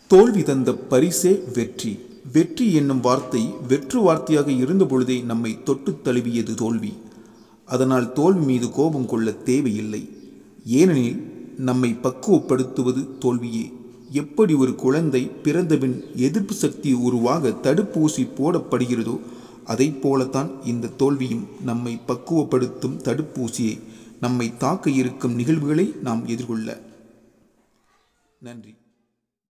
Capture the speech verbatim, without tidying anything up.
தோல்வி தந்த பரிசே வெற்றி. வெற்றி என்னும் வார்த்தை வெற்று வார்த்தையாக இருந்த பொழுதே நம்மை தொட்டு தழுவியது தோல்வி. அதனால் தோல்வி மீது கோபம் கொள்ள தேவையில்லை. ஏனெனில் நம்மை பக்குவப்படுத்துவது தோல்வியே. எப்படி ஒரு குழந்தை பிறந்தபின் எதிர்ப்பு சக்தி உருவாக தடுப்பூசி போடப்படுகிறதோ அதை போலத்தான் இந்த தோல்வியும் நம்மை பக்குவப்படுத்தும் தடுப்பூசியை. நம்மை தாக்க இருக்கும் நிகழ்வுகளை நாம் எதிர்கொள்ள. நன்றி.